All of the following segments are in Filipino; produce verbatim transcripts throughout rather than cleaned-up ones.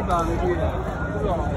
打的地方，是吧？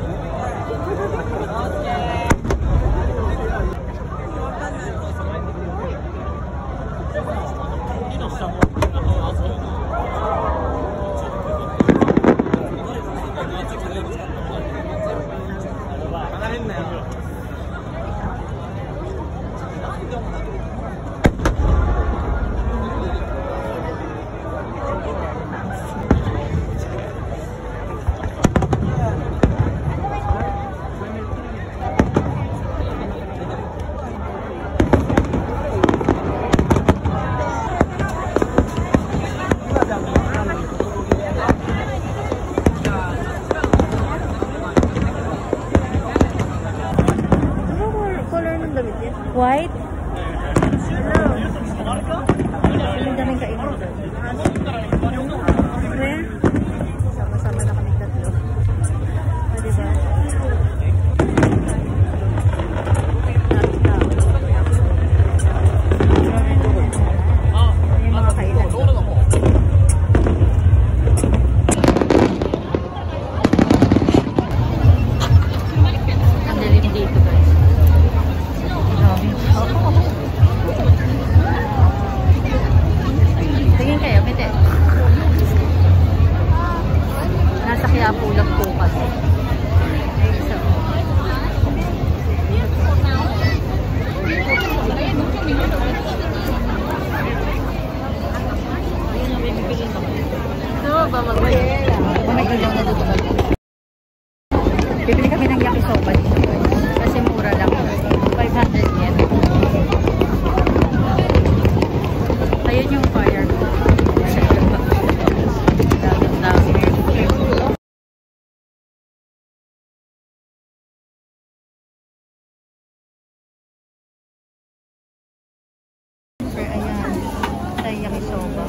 White? Hello. Ang daming kainan doon. Where? Sama-sama na kami tatlo. O, diba? Yung mga kainan doon. Ang dalim dito, guys. Tingin kayo, mite. Nasa Quiapo lang po kasi. Ay, isa. Ito ba mag-wala? Bumagalaw na dito. Bibili kami ng yakisoba dito. Kasi mura lang. five hundred yen. Ayun yung fire. Ayan. Sa yakisoba.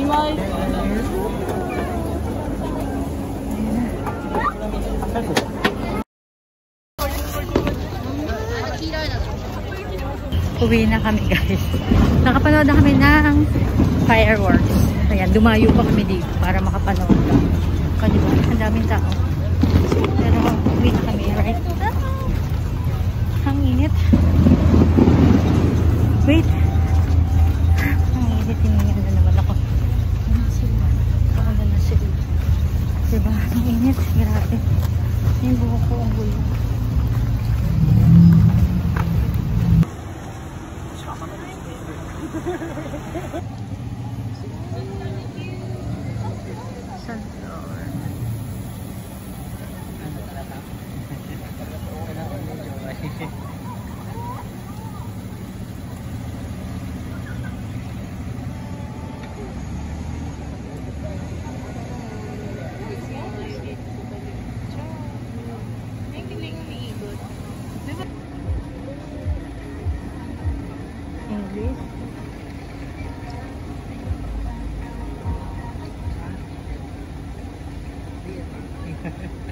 Uwi na kami, guys. Nakapanood na kami ng fireworks. Ayan, dumayo pa kami dito para makapanood. Kasi ba, ang daming tao. Pero uwi na kami, right? Ang init. Wait. Ang init, tinignan na naman ako. Ako na na sila. Diba? Ang init. Grabe. Yung buhok ko ang gulo. Sunflower. English.